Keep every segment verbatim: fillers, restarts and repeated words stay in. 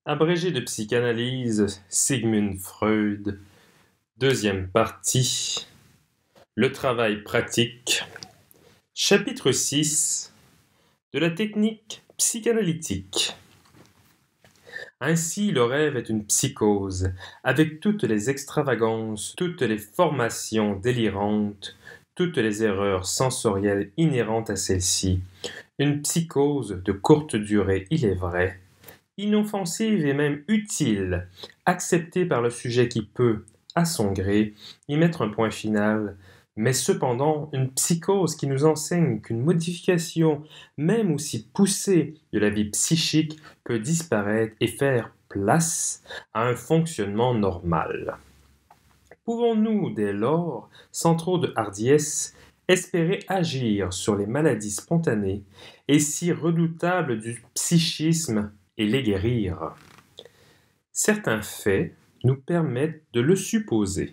Abrégé de psychanalyse, Sigmund Freud. Deuxième partie. Le travail pratique. Chapitre six. De la technique psychanalytique. Ainsi, le rêve est une psychose, avec toutes les extravagances, toutes les formations délirantes, toutes les erreurs sensorielles inhérentes à celle-ci. Une psychose de courte durée, il est vrai, inoffensive et même utile, acceptée par le sujet qui peut, à son gré, y mettre un point final, mais cependant une psychose qui nous enseigne qu'une modification, même aussi poussée, de la vie psychique peut disparaître et faire place à un fonctionnement normal. Pouvons-nous, dès lors, sans trop de hardiesse, espérer agir sur les maladies spontanées et si redoutables du psychisme et les guérir? Certains faits nous permettent de le supposer.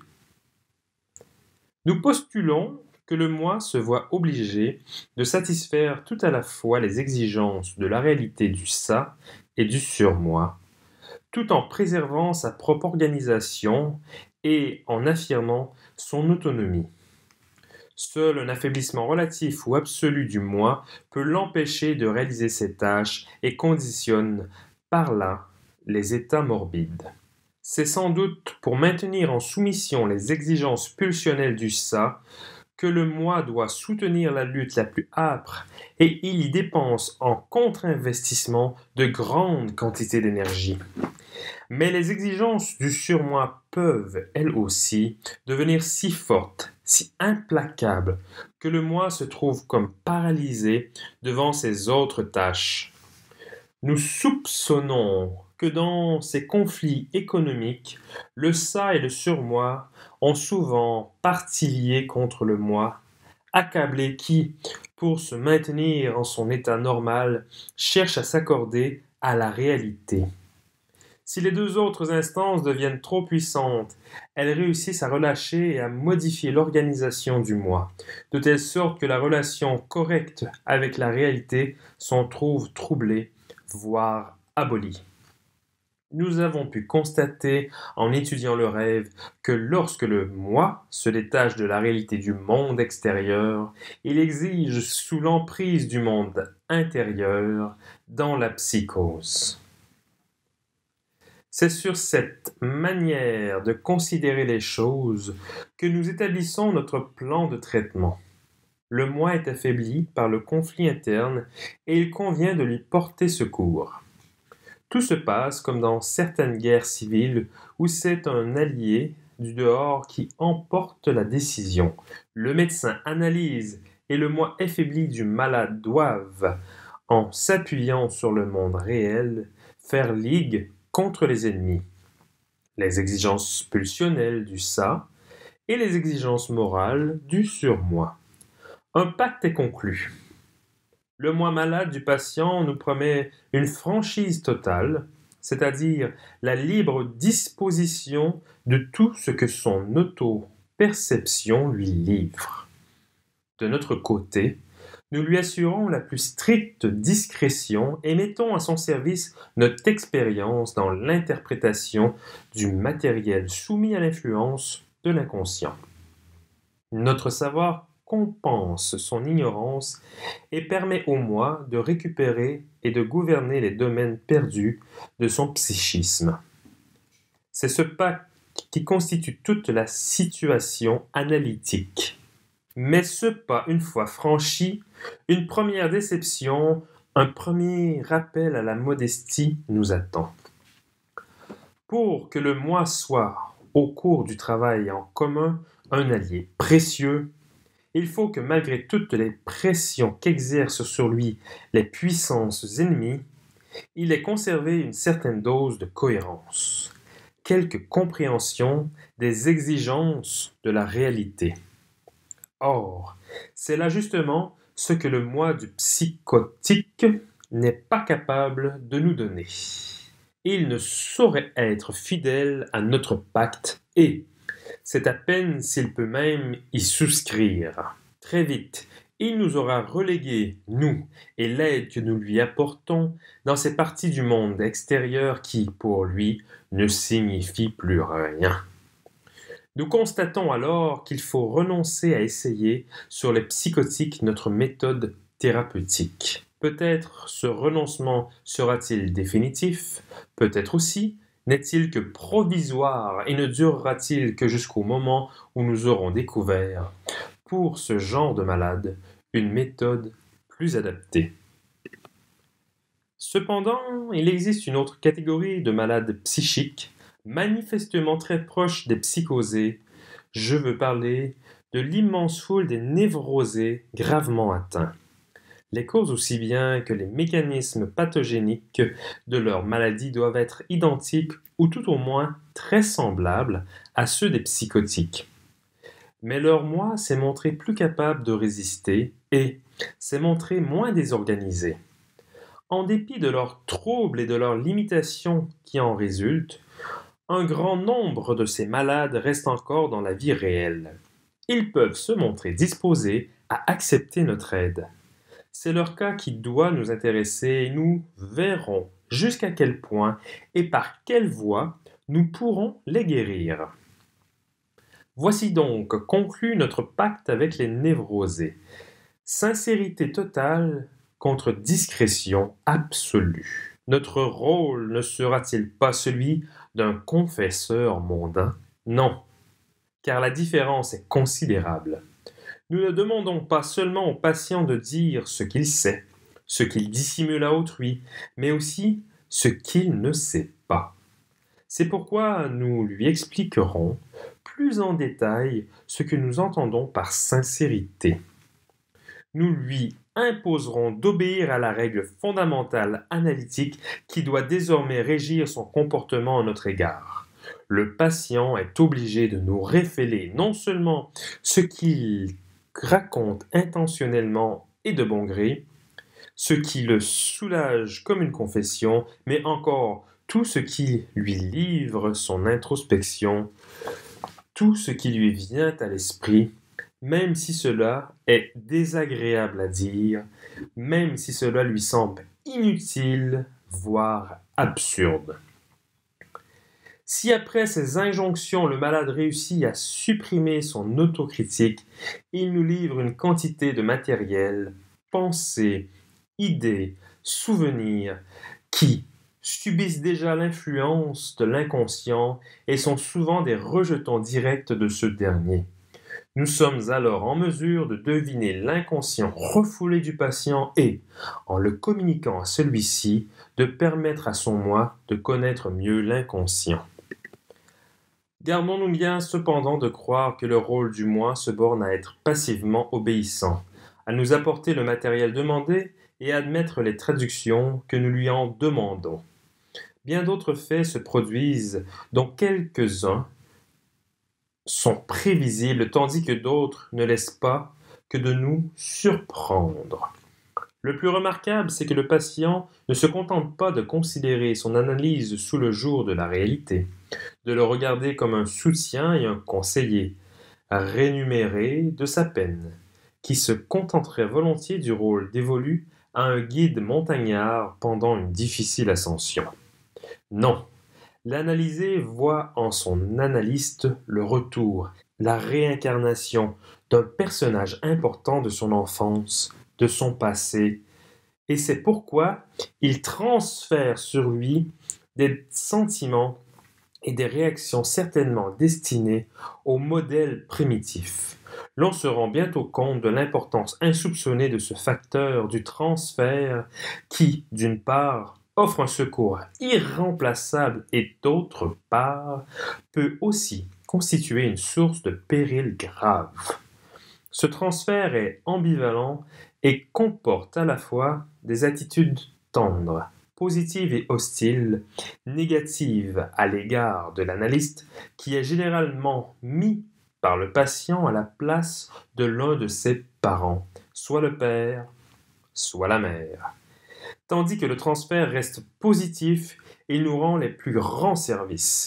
Nous postulons que le moi se voit obligé de satisfaire tout à la fois les exigences de la réalité du ça et du surmoi, tout en préservant sa propre organisation et en affirmant son autonomie. Seul un affaiblissement relatif ou absolu du moi peut l'empêcher de réaliser ses tâches et conditionne par là les états morbides. C'est sans doute pour maintenir en soumission les exigences pulsionnelles du ça que le moi doit soutenir la lutte la plus âpre et il y dépense en contre-investissement de grandes quantités d'énergie. Mais les exigences du surmoi peuvent, elles aussi, devenir si fortes, si implacables, que le moi se trouve comme paralysé devant ses autres tâches. Nous soupçonnons que dans ces conflits économiques, le ça et le surmoi ont souvent parti lié contre le moi, accablé qui, pour se maintenir en son état normal, cherche à s'accorder à la réalité. Si les deux autres instances deviennent trop puissantes, elles réussissent à relâcher et à modifier l'organisation du moi, de telle sorte que la relation correcte avec la réalité s'en trouve troublée, voire abolie. Nous avons pu constater, en étudiant le rêve, que lorsque le moi se détache de la réalité du monde extérieur, il exige sous l'emprise du monde intérieur dans la psychose. C'est sur cette manière de considérer les choses que nous établissons notre plan de traitement. Le moi est affaibli par le conflit interne et il convient de lui porter secours. Tout se passe comme dans certaines guerres civiles où c'est un allié du dehors qui emporte la décision. Le médecin analyse et le moi affaibli du malade doivent, en s'appuyant sur le monde réel, faire ligue contre les ennemis, les exigences pulsionnelles du ça et les exigences morales du surmoi. Un pacte est conclu. Le moi malade du patient nous promet une franchise totale, c'est-à-dire la libre disposition de tout ce que son auto-perception lui livre. De notre côté, nous lui assurons la plus stricte discrétion et mettons à son service notre expérience dans l'interprétation du matériel soumis à l'influence de l'inconscient. Notre savoir compense son ignorance et permet au moi de récupérer et de gouverner les domaines perdus de son psychisme. C'est ce pacte qui constitue toute la situation analytique. Mais ce pas une fois franchi, une première déception, un premier rappel à la modestie nous attend. Pour que le moi soit, au cours du travail en commun, un allié précieux, il faut que malgré toutes les pressions qu'exercent sur lui les puissances ennemies, il ait conservé une certaine dose de cohérence, quelque compréhension des exigences de la réalité. Or, c'est là justement ce que le moi du psychotique n'est pas capable de nous donner. Il ne saurait être fidèle à notre pacte et, c'est à peine s'il peut même y souscrire. Très vite, Il nous aura relégués, nous, et l'aide que nous lui apportons, dans ces parties du monde extérieur qui, pour lui, ne signifient plus rien. Nous constatons alors qu'il faut renoncer à essayer sur les psychotiques notre méthode thérapeutique. Peut-être ce renoncement sera-t-il définitif, peut-être aussi n'est-il que provisoire et ne durera-t-il que jusqu'au moment où nous aurons découvert, pour ce genre de malade, une méthode plus adaptée. Cependant, il existe une autre catégorie de malades psychiques, manifestement très proche des psychosés. Je veux parler de l'immense foule des névrosés gravement atteints. Les causes aussi bien que les mécanismes pathogéniques de leur maladie doivent être identiques ou tout au moins très semblables à ceux des psychotiques. Mais leur moi s'est montré plus capable de résister et s'est montré moins désorganisé. En dépit de leurs troubles et de leurs limitations qui en résultent, un grand nombre de ces malades restent encore dans la vie réelle. Ils peuvent se montrer disposés à accepter notre aide. C'est leur cas qui doit nous intéresser et nous verrons jusqu'à quel point et par quelle voie nous pourrons les guérir. Voici donc conclu notre pacte avec les névrosés. Sincérité totale contre discrétion absolue. Notre rôle ne sera-t-il pas celui d'un confesseur mondain? Non, car la différence est considérable. Nous ne demandons pas seulement au patient de dire ce qu'il sait, ce qu'il dissimule à autrui, mais aussi ce qu'il ne sait pas. C'est pourquoi nous lui expliquerons plus en détail ce que nous entendons par sincérité. Nous lui imposerons d'obéir à la règle fondamentale analytique qui doit désormais régir son comportement à notre égard. Le patient est obligé de nous révéler non seulement ce qu'il raconte intentionnellement et de bon gré, ce qui le soulage comme une confession, mais encore tout ce qui lui livre son introspection, tout ce qui lui vient à l'esprit, même si cela est désagréable à dire, même si cela lui semble inutile, voire absurde. Si après ces injonctions le malade réussit à supprimer son autocritique, il nous livre une quantité de matériel, pensées, idées, souvenirs, qui subissent déjà l'influence de l'inconscient et sont souvent des rejetons directs de ce dernier. Nous sommes alors en mesure de deviner l'inconscient refoulé du patient et, en le communiquant à celui-ci, de permettre à son moi de connaître mieux l'inconscient. Gardons-nous bien cependant de croire que le rôle du moi se borne à être passivement obéissant, à nous apporter le matériel demandé et à admettre les traductions que nous lui en demandons. Bien d'autres faits se produisent, dont quelques-uns sont prévisibles, tandis que d'autres ne laissent pas que de nous surprendre. Le plus remarquable, c'est que le patient ne se contente pas de considérer son analyse sous le jour de la réalité, de le regarder comme un soutien et un conseiller, rémunéré de sa peine, qui se contenterait volontiers du rôle dévolu à un guide montagnard pendant une difficile ascension. Non, l'analysé voit en son analyste le retour, la réincarnation d'un personnage important de son enfance, de son passé, et c'est pourquoi il transfère sur lui des sentiments et des réactions certainement destinées au modèle primitif. L'on se rend bientôt compte de l'importance insoupçonnée de ce facteur du transfert qui, d'une part, offre un secours irremplaçable et d'autre part, peut aussi constituer une source de péril grave. Ce transfert est ambivalent et comporte à la fois des attitudes tendres, positives et hostiles, négatives à l'égard de l'analyste, qui est généralement mis par le patient à la place de l'un de ses parents, soit le père, soit la mère. Tandis que le transfert reste positif, il nous rend les plus grands services.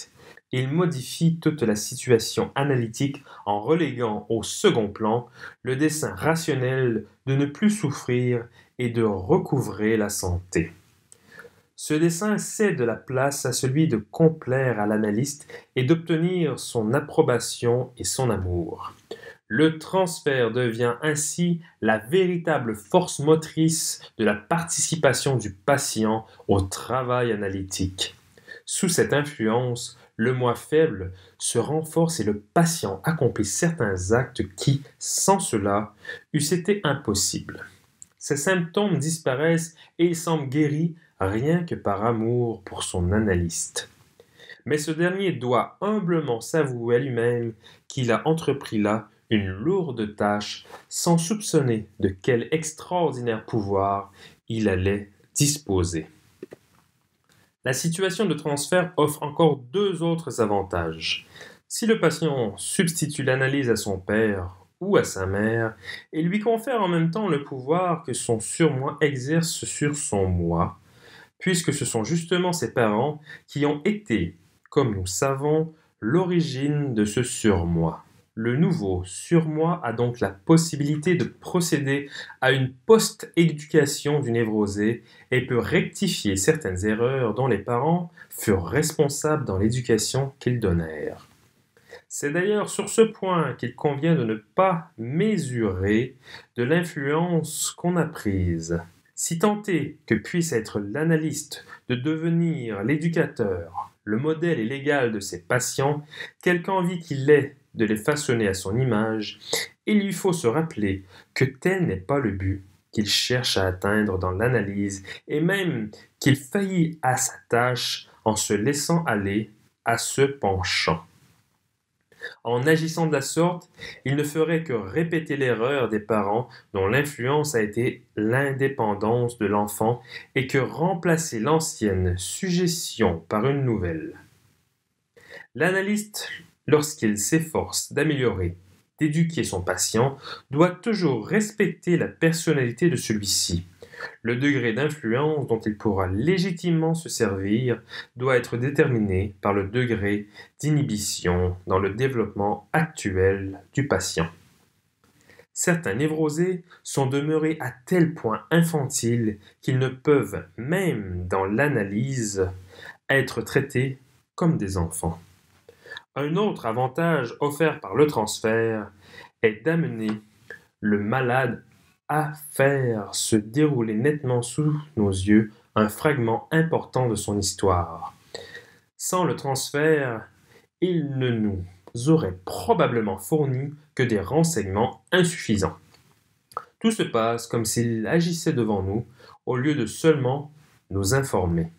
il modifie toute la situation analytique en reléguant au second plan le dessein rationnel de ne plus souffrir et de recouvrer la santé. Ce dessein cède la place à celui de complaire à l'analyste et d'obtenir son approbation et son amour. Le transfert devient ainsi la véritable force motrice de la participation du patient au travail analytique. Sous cette influence, le moi faible se renforce et le patient accomplit certains actes qui, sans cela, eussent été impossibles. Ses symptômes disparaissent et il semble guéri rien que par amour pour son analyste. Mais ce dernier doit humblement s'avouer à lui-même qu'il a entrepris là une lourde tâche sans soupçonner de quel extraordinaire pouvoir il allait disposer. La situation de transfert offre encore deux autres avantages. Si le patient substitue l'analyse à son père ou à sa mère et lui confère en même temps le pouvoir que son surmoi exerce sur son moi, puisque ce sont justement ses parents qui ont été, comme nous savons, l'origine de ce surmoi. Le nouveau surmoi a donc la possibilité de procéder à une post-éducation du névrosé et peut rectifier certaines erreurs dont les parents furent responsables dans l'éducation qu'ils donnèrent. C'est d'ailleurs sur ce point qu'il convient de ne pas mésurer de l'influence qu'on a prise. Si tant est que puisse être l'analyste de devenir l'éducateur, le modèle et l'égal de ses patients, quelque envie qu'il ait de les façonner à son image, il lui faut se rappeler que tel n'est pas le but qu'il cherche à atteindre dans l'analyse, et même qu'il faillit à sa tâche en se laissant aller à ce penchant. En agissant de la sorte, il ne ferait que répéter l'erreur des parents dont l'influence a été l'indépendance de l'enfant et que remplacer l'ancienne suggestion par une nouvelle. L'analyste, lorsqu'il s'efforce d'améliorer, d'éduquer son patient, doit toujours respecter la personnalité de celui-ci. Le degré d'influence dont il pourra légitimement se servir doit être déterminé par le degré d'inhibition dans le développement actuel du patient. Certains névrosés sont demeurés à tel point infantiles qu'ils ne peuvent, même dans l'analyse, être traités comme des enfants. Un autre avantage offert par le transfert est d'amener le malade à faire se dérouler nettement sous nos yeux un fragment important de son histoire. Sans le transfert, il ne nous aurait probablement fourni que des renseignements insuffisants. Tout se passe comme s'il agissait devant nous, au lieu de seulement nous informer.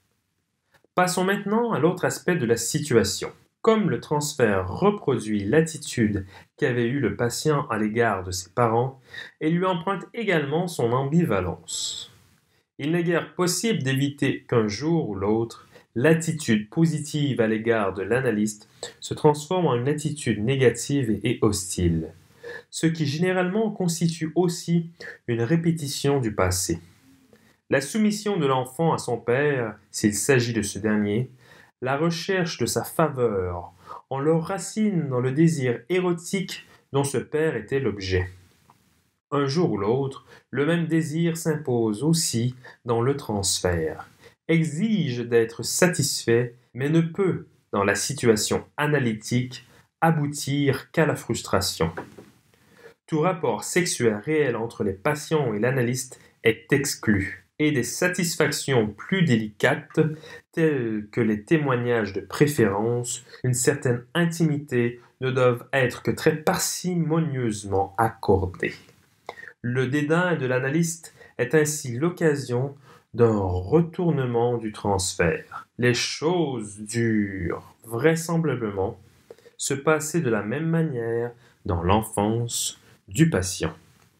Passons maintenant à l'autre aspect de la situation. Comme le transfert reproduit l'attitude qu'avait eue le patient à l'égard de ses parents, et lui emprunte également son ambivalence. Il n'est guère possible d'éviter qu'un jour ou l'autre, l'attitude positive à l'égard de l'analyste se transforme en une attitude négative et hostile, ce qui généralement constitue aussi une répétition du passé. La soumission de l'enfant à son père, s'il s'agit de ce dernier, la recherche de sa faveur, on leur racine dans le désir érotique dont ce père était l'objet. Un jour ou l'autre, le même désir s'impose aussi dans le transfert, exige d'être satisfait, mais ne peut, dans la situation analytique, aboutir qu'à la frustration. Tout rapport sexuel réel entre les patients et l'analyste est exclu, et des satisfactions plus délicates, telles que les témoignages de préférence, une certaine intimité, ne doivent être que très parcimonieusement accordées. Le dédain de l'analyste est ainsi l'occasion d'un retournement du transfert. Les choses durent vraisemblablement se passer de la même manière dans l'enfance du patient.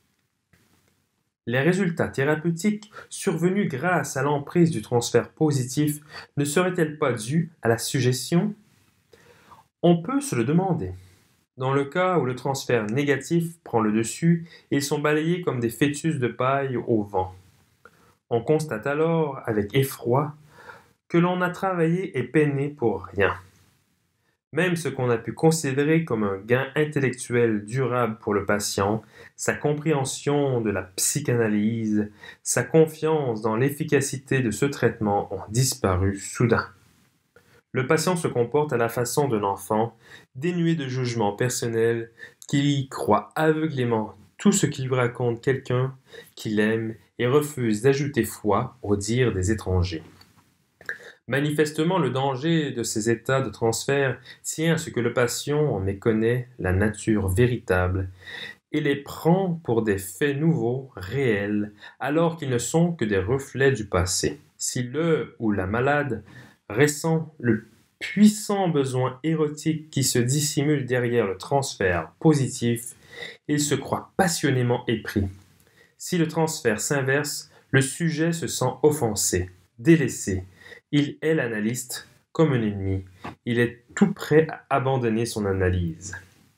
Les résultats thérapeutiques survenus grâce à l'emprise du transfert positif ne seraient-ils pas dus à la suggestion? On peut se le demander. Dans le cas où le transfert négatif prend le dessus, ils sont balayés comme des fœtus de paille au vent. On constate alors, avec effroi, que l'on a travaillé et peiné pour rien. Même ce qu'on a pu considérer comme un gain intellectuel durable pour le patient, sa compréhension de la psychanalyse, sa confiance dans l'efficacité de ce traitement ont disparu soudain. Le patient se comporte à la façon d'un enfant, dénué de jugement personnel, qui croit aveuglément tout ce qu'il lui raconte quelqu'un qu'il aime et refuse d'ajouter foi aux dires des étrangers. Manifestement, le danger de ces états de transfert tient à ce que le patient en méconnaît la nature véritable et les prend pour des faits nouveaux, réels, alors qu'ils ne sont que des reflets du passé. Si le ou la malade ressent le puissant besoin érotique qui se dissimule derrière le transfert positif, il se croit passionnément épris. Si le transfert s'inverse, le sujet se sent offensé, délaissé. Il est l'analyste comme un ennemi. Il est tout prêt à abandonner son analyse.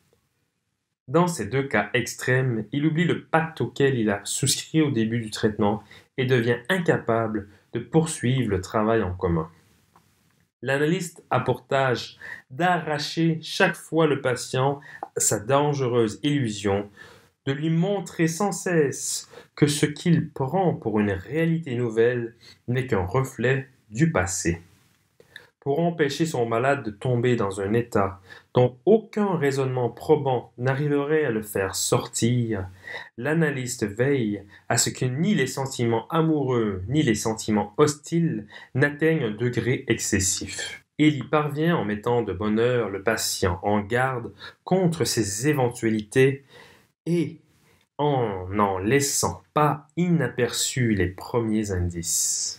Dans ces deux cas extrêmes, il oublie le pacte auquel il a souscrit au début du traitement et devient incapable de poursuivre le travail en commun. L'analyste a pour tâche d'arracher chaque fois le patient à sa dangereuse illusion, de lui montrer sans cesse que ce qu'il prend pour une réalité nouvelle n'est qu'un reflet du passé. Pour empêcher son malade de tomber dans un état dont aucun raisonnement probant n'arriverait à le faire sortir, l'analyste veille à ce que ni les sentiments amoureux ni les sentiments hostiles n'atteignent un degré excessif. Il y parvient en mettant de bonne heure le patient en garde contre ces éventualités et en n'en laissant pas inaperçus les premiers indices.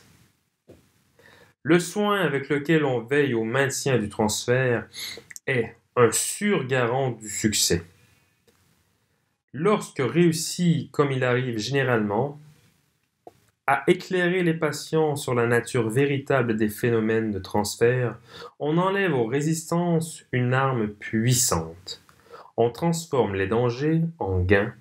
Le soin avec lequel on veille au maintien du transfert est un sûr garant du succès. Lorsque réussit, comme il arrive généralement, à éclairer les patients sur la nature véritable des phénomènes de transfert, on enlève aux résistances une arme puissante. On transforme les dangers en gains.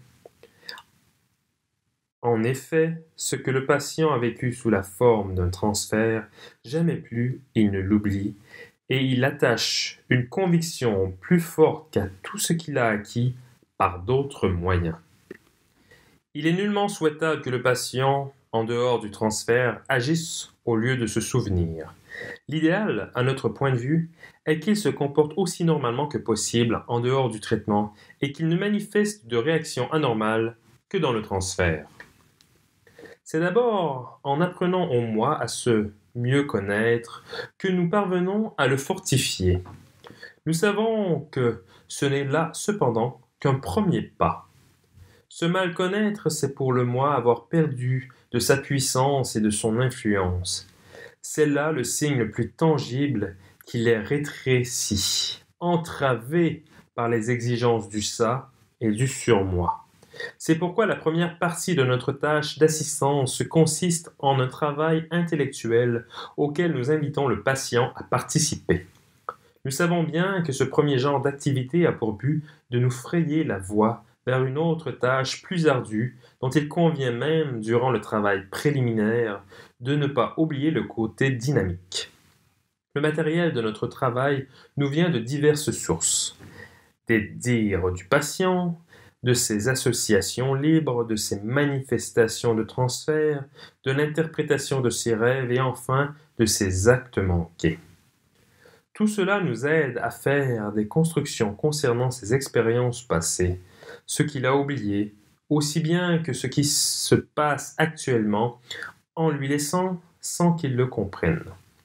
En effet, ce que le patient a vécu sous la forme d'un transfert, jamais plus il ne l'oublie, et il attache une conviction plus forte qu'à tout ce qu'il a acquis par d'autres moyens. Il est nullement souhaitable que le patient, en dehors du transfert, agisse au lieu de se souvenir. L'idéal, à notre point de vue, est qu'il se comporte aussi normalement que possible en dehors du traitement et qu'il ne manifeste de réaction anormale que dans le transfert. C'est d'abord en apprenant au moi à se mieux connaître que nous parvenons à le fortifier. Nous savons que ce n'est là cependant qu'un premier pas. Se mal connaître, c'est pour le moi avoir perdu de sa puissance et de son influence. C'est là le signe le plus tangible qu'il est rétréci, entravé par les exigences du ça et du surmoi. C'est pourquoi la première partie de notre tâche d'assistance consiste en un travail intellectuel auquel nous invitons le patient à participer. Nous savons bien que ce premier genre d'activité a pour but de nous frayer la voie vers une autre tâche plus ardue dont il convient même, durant le travail préliminaire, de ne pas oublier le côté dynamique. Le matériel de notre travail nous vient de diverses sources. Des dires du patient, de ses associations libres, de ses manifestations de transfert, de l'interprétation de ses rêves et enfin de ses actes manqués. Tout cela nous aide à faire des constructions concernant ses expériences passées, ce qu'il a oublié, aussi bien que ce qui se passe actuellement, en lui laissant sans qu'il le comprenne.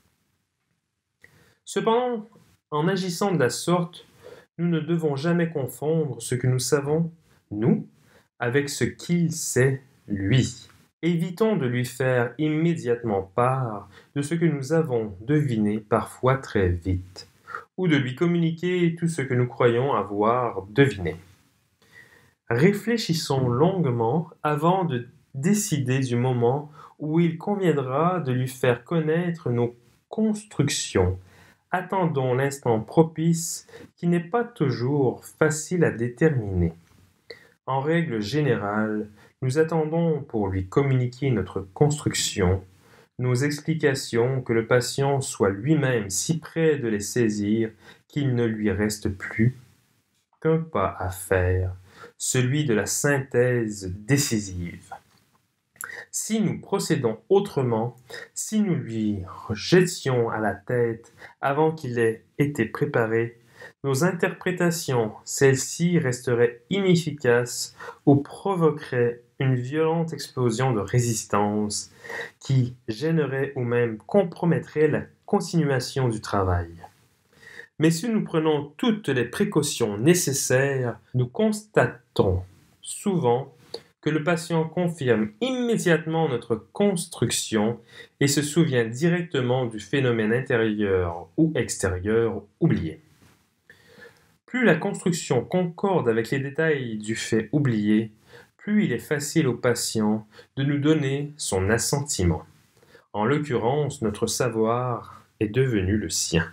Cependant, en agissant de la sorte, nous ne devons jamais confondre ce que nous savons, nous, avec ce qu'il sait, lui. Évitons de lui faire immédiatement part de ce que nous avons deviné parfois très vite, ou de lui communiquer tout ce que nous croyons avoir deviné. Réfléchissons longuement avant de décider du moment où il conviendra de lui faire connaître nos constructions. Attendons l'instant propice qui n'est pas toujours facile à déterminer. En règle générale, nous attendons pour lui communiquer notre construction, nos explications, que le patient soit lui-même si près de les saisir qu'il ne lui reste plus qu'un pas à faire, celui de la synthèse décisive. Si nous procédons autrement, si nous lui jetions à la tête avant qu'il ait été préparé, nos interprétations, celles-ci resteraient inefficaces ou provoqueraient une violente explosion de résistance qui gênerait ou même compromettrait la continuation du travail. Mais si nous prenons toutes les précautions nécessaires, nous constatons souvent que le patient confirme immédiatement notre construction et se souvient directement du phénomène intérieur ou extérieur oublié. Plus la construction concorde avec les détails du fait oublié, plus il est facile au patient de nous donner son assentiment. En l'occurrence, notre savoir est devenu le sien.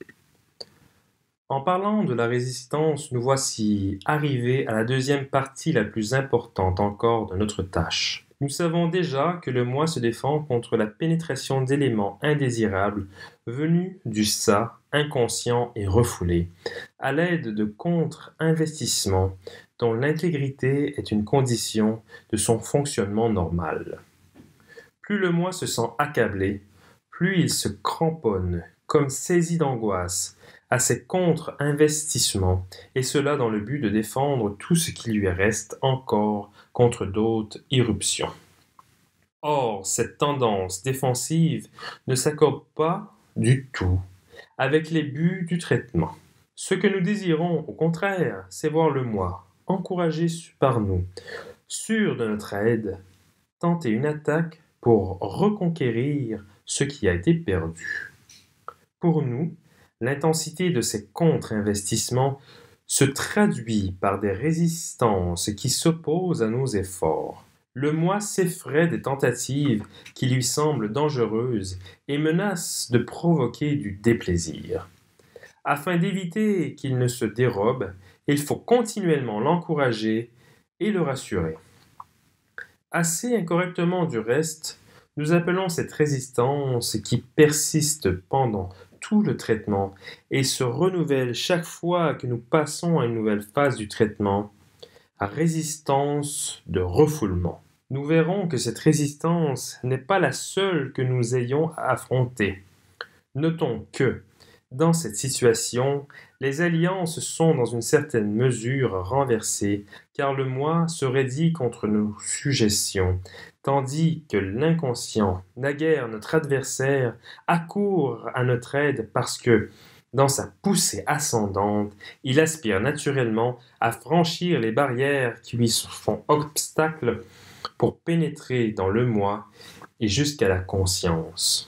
En parlant de la résistance, nous voici arrivés à la deuxième partie la plus importante encore de notre tâche. Nous savons déjà que le moi se défend contre la pénétration d'éléments indésirables venus du ça, inconscient et refoulé, à l'aide de contre-investissements dont l'intégrité est une condition de son fonctionnement normal. Plus le moi se sent accablé, plus il se cramponne, comme saisi d'angoisse, à ces contre-investissements, et cela dans le but de défendre tout ce qui lui reste encore contre d'autres irruptions. Or, cette tendance défensive ne s'accorde pas du tout avec les buts du traitement. Ce que nous désirons, au contraire, c'est voir le moi, encouragé par nous, sûr de notre aide, tenter une attaque pour reconquérir ce qui a été perdu. Pour nous, l'intensité de ces contre-investissements se traduit par des résistances qui s'opposent à nos efforts. Le moi s'effraie des tentatives qui lui semblent dangereuses et menace de provoquer du déplaisir. Afin d'éviter qu'il ne se dérobe, il faut continuellement l'encourager et le rassurer. Assez incorrectement du reste, nous appelons cette résistance qui persiste pendant tout le traitement et se renouvelle chaque fois que nous passons à une nouvelle phase du traitement, à résistance de refoulement. Nous verrons que cette résistance n'est pas la seule que nous ayons à affronter. Notons que, dans cette situation, les alliances sont dans une certaine mesure renversées, car le moi se raidit contre nos suggestions, tandis que l'inconscient, naguère notre adversaire, accourt à notre aide parce que, dans sa poussée ascendante, il aspire naturellement à franchir les barrières qui lui font obstacle pour pénétrer dans le moi et jusqu'à la conscience.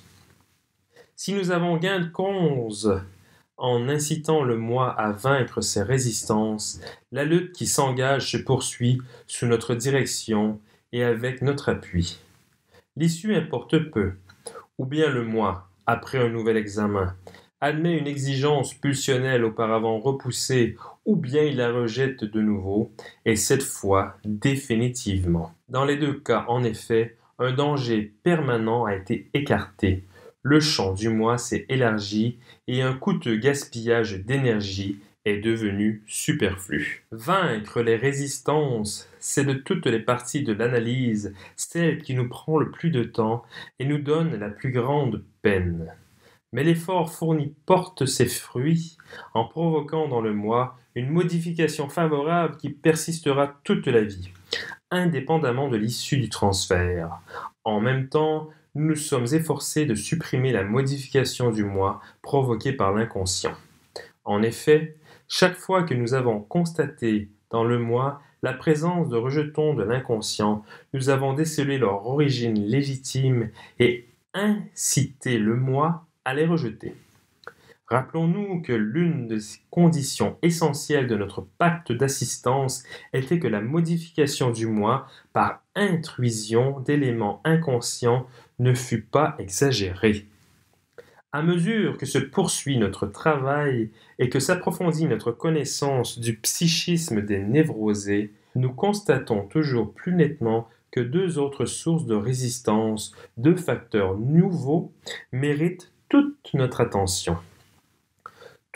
Si nous avons gain de cause en incitant le moi à vaincre ses résistances, la lutte qui s'engage se poursuit sous notre direction et avec notre appui. L'issue importe peu, ou bien le moi, après un nouvel examen, admet une exigence pulsionnelle auparavant repoussée, ou bien il la rejette de nouveau, et cette fois définitivement. Dans les deux cas, en effet, un danger permanent a été écarté, le champ du moi s'est élargi et un coûteux gaspillage d'énergie est devenu superflu. Vaincre les résistances, c'est de toutes les parties de l'analyse celle qui nous prend le plus de temps et nous donne la plus grande peine. Mais l'effort fourni porte ses fruits en provoquant dans le moi une modification favorable qui persistera toute la vie, indépendamment de l'issue du transfert. En même temps, nous nous sommes efforcés de supprimer la modification du moi provoquée par l'inconscient. En effet, chaque fois que nous avons constaté dans le moi la présence de rejetons de l'inconscient, nous avons décelé leur origine légitime et incité le moi à les rejeter. Rappelons-nous que l'une des conditions essentielles de notre pacte d'assistance était que la modification du moi par intrusion d'éléments inconscients ne fût pas exagérée. À mesure que se poursuit notre travail et que s'approfondit notre connaissance du psychisme des névrosés, nous constatons toujours plus nettement que deux autres sources de résistance, deux facteurs nouveaux, méritent toute notre attention.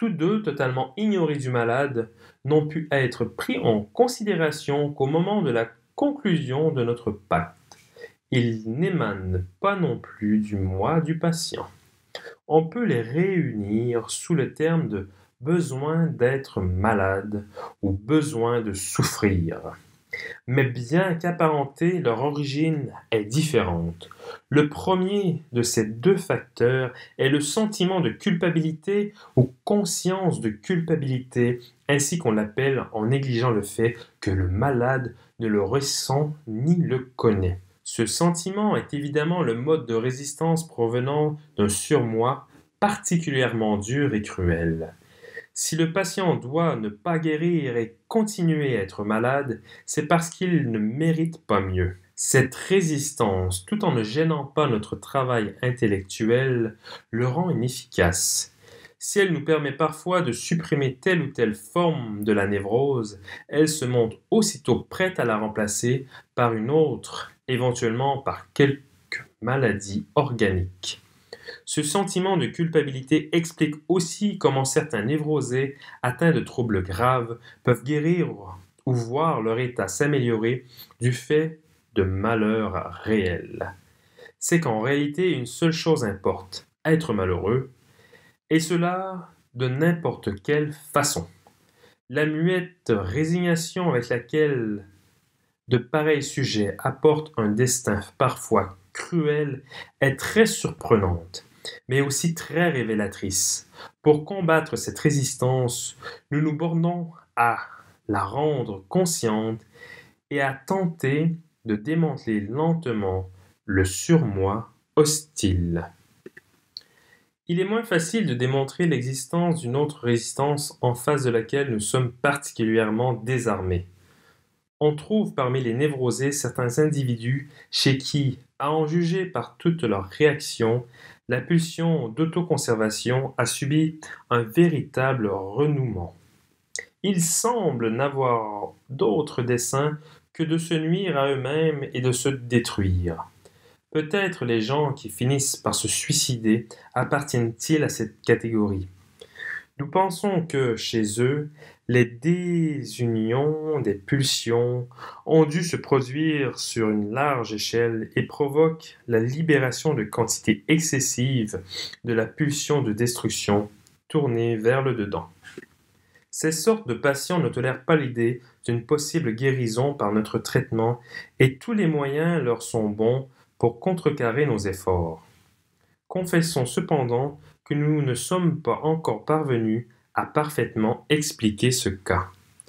tous deux totalement ignorés du malade, n'ont pu être pris en considération qu'au moment de la conclusion de notre pacte. Ils n'émanent pas non plus du moi du patient. On peut les réunir sous le terme de besoin d'être malade ou besoin de souffrir. Mais bien qu'apparentés, leur origine est différente. Le premier de ces deux facteurs est le sentiment de culpabilité ou conscience de culpabilité, ainsi qu'on l'appelle en négligeant le fait que le malade ne le ressent ni le connaît. Ce sentiment est évidemment le mode de résistance provenant d'un surmoi particulièrement dur et cruel. Si le patient doit ne pas guérir et continuer à être malade, c'est parce qu'il ne mérite pas mieux. Cette résistance, tout en ne gênant pas notre travail intellectuel, le rend inefficace. Si elle nous permet parfois de supprimer telle ou telle forme de la névrose, elle se montre aussitôt prête à la remplacer par une autre, éventuellement par quelque maladie organique. Ce sentiment de culpabilité explique aussi comment certains névrosés atteints de troubles graves peuvent guérir ou voir leur état s'améliorer du fait de malheurs réels. C'est qu'en réalité, une seule chose importe, être malheureux, et cela de n'importe quelle façon. La muette résignation avec laquelle de pareils sujets apportent un destin parfois cruel est très surprenante, mais aussi très révélatrice. Pour combattre cette résistance, nous nous bornons à la rendre consciente et à tenter de démanteler lentement le surmoi hostile. Il est moins facile de démontrer l'existence d'une autre résistance en face de laquelle nous sommes particulièrement désarmés. On trouve parmi les névrosés certains individus chez qui, à en juger par toutes leurs réactions, la pulsion d'autoconservation a subi un véritable renouement. Ils semblent n'avoir d'autre dessein que de se nuire à eux-mêmes et de se détruire. Peut-être les gens qui finissent par se suicider appartiennent-ils à cette catégorie. Nous pensons que, chez eux, les désunions des pulsions ont dû se produire sur une large échelle et provoquent la libération de quantités excessives de la pulsion de destruction tournée vers le dedans. Ces sortes de patients ne tolèrent pas l'idée d'une possible guérison par notre traitement et tous les moyens leur sont bons pour contrecarrer nos efforts. Confessons cependant que nous ne sommes pas encore parvenus à parfaitement expliquer ce cas.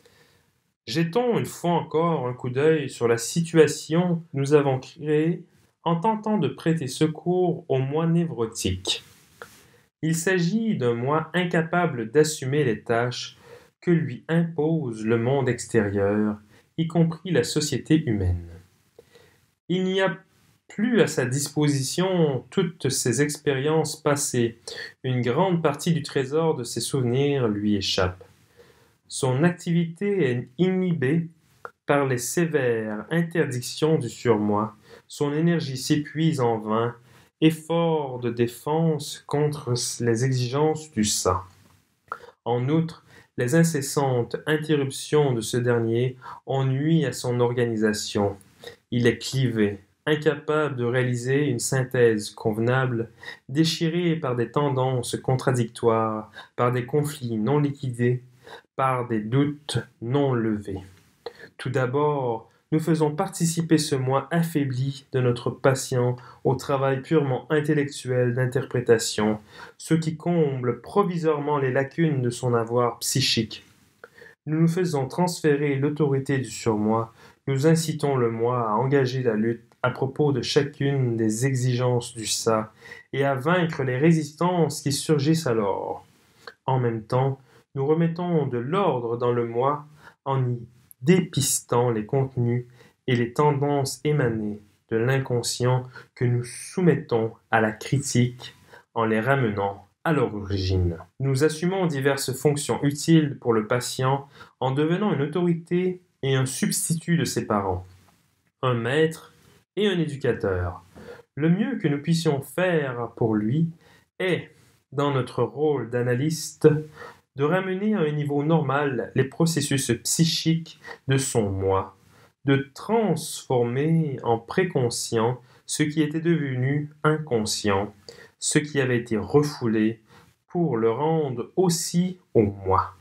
Jetons une fois encore un coup d'œil sur la situation que nous avons créée en tentant de prêter secours au moi névrotique. Il s'agit d'un moi incapable d'assumer les tâches que lui impose le monde extérieur, y compris la société humaine. Il n'y a plus à sa disposition toutes ses expériences passées. Une grande partie du trésor de ses souvenirs lui échappe. Son activité est inhibée par les sévères interdictions du surmoi. Son énergie s'épuise en vain, effort de défense contre les exigences du ça. En outre, les incessantes interruptions de ce dernier ont nui à son organisation. Il est clivé, incapable de réaliser une synthèse convenable, déchiré par des tendances contradictoires, par des conflits non liquidés, par des doutes non levés. Tout d'abord, nous faisons participer ce moi affaibli de notre patient au travail purement intellectuel d'interprétation, ce qui comble provisoirement les lacunes de son avoir psychique. Nous nous faisons transférer l'autorité du surmoi, nous incitons le moi à engager la lutte à propos de chacune des exigences du ça et à vaincre les résistances qui surgissent alors. En même temps, nous remettons de l'ordre dans le moi en y dépistant les contenus et les tendances émanées de l'inconscient que nous soumettons à la critique en les ramenant à leur origine. Nous assumons diverses fonctions utiles pour le patient en devenant une autorité et un substitut de ses parents, un maître et un éducateur. Le mieux que nous puissions faire pour lui est, dans notre rôle d'analyste, de ramener à un niveau normal les processus psychiques de son moi, de transformer en préconscient ce qui était devenu inconscient, ce qui avait été refoulé, pour le rendre aussi au moi.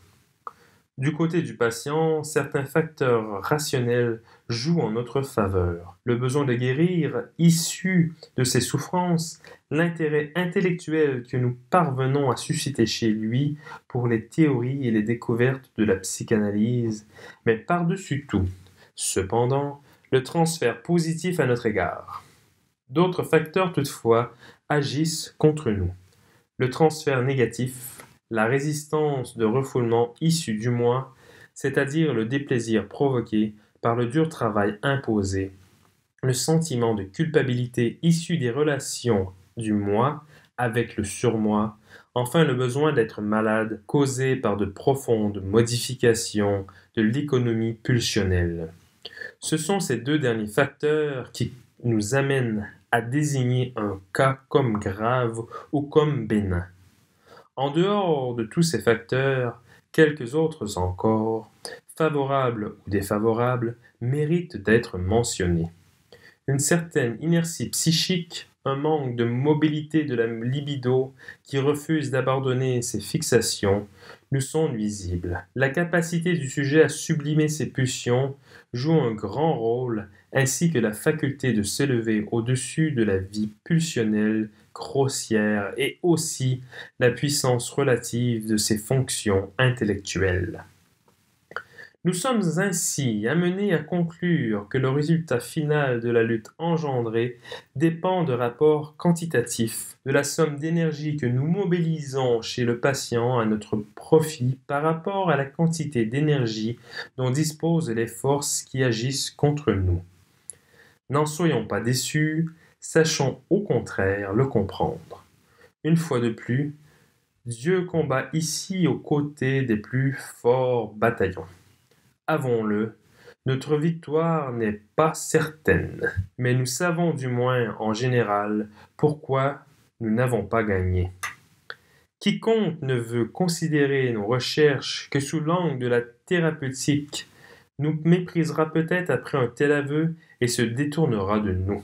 Du côté du patient, certains facteurs rationnels jouent en notre faveur. Le besoin de guérir, issu de ses souffrances, l'intérêt intellectuel que nous parvenons à susciter chez lui pour les théories et les découvertes de la psychanalyse, mais par-dessus tout, cependant, le transfert positif à notre égard. D'autres facteurs toutefois agissent contre nous. Le transfert négatif, la résistance de refoulement issue du moi, c'est-à-dire le déplaisir provoqué par le dur travail imposé, le sentiment de culpabilité issu des relations du moi avec le surmoi, enfin le besoin d'être malade causé par de profondes modifications de l'économie pulsionnelle. Ce sont ces deux derniers facteurs qui nous amènent à désigner un cas comme grave ou comme bénin. En dehors de tous ces facteurs, quelques autres encore, favorables ou défavorables, méritent d'être mentionnés. Une certaine inertie psychique, un manque de mobilité de la libido qui refuse d'abandonner ses fixations, nous sont nuisibles. La capacité du sujet à sublimer ses pulsions joue un grand rôle, ainsi que la faculté de s'élever au-dessus de la vie pulsionnelle grossière et aussi la puissance relative de ses fonctions intellectuelles. Nous sommes ainsi amenés à conclure que le résultat final de la lutte engendrée dépend de rapports quantitatifs, de la somme d'énergie que nous mobilisons chez le patient à notre profit par rapport à la quantité d'énergie dont disposent les forces qui agissent contre nous. N'en soyons pas déçus, sachons au contraire le comprendre. Une fois de plus, Dieu combat ici aux côtés des plus forts bataillons. Avons-le, notre victoire n'est pas certaine, mais nous savons du moins en général pourquoi nous n'avons pas gagné. Quiconque ne veut considérer nos recherches que sous l'angle de la thérapeutique nous méprisera peut-être après un tel aveu et se détournera de nous.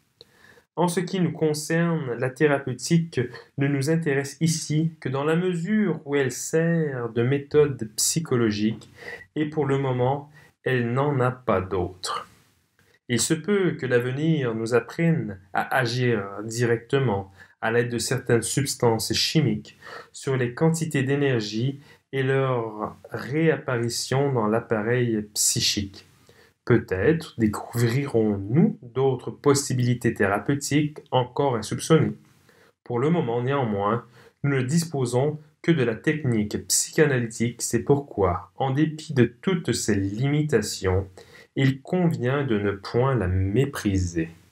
En ce qui nous concerne, la thérapeutique ne nous intéresse ici que dans la mesure où elle sert de méthode psychologique et pour le moment, elle n'en a pas d'autre. Il se peut que l'avenir nous apprenne à agir directement à l'aide de certaines substances chimiques sur les quantités d'énergie et leur réapparition dans l'appareil psychique. Peut-être découvrirons-nous d'autres possibilités thérapeutiques encore insoupçonnées. Pour le moment, néanmoins, nous ne disposons que de la technique psychanalytique, c'est pourquoi, en dépit de toutes ses limitations, il convient de ne point la mépriser.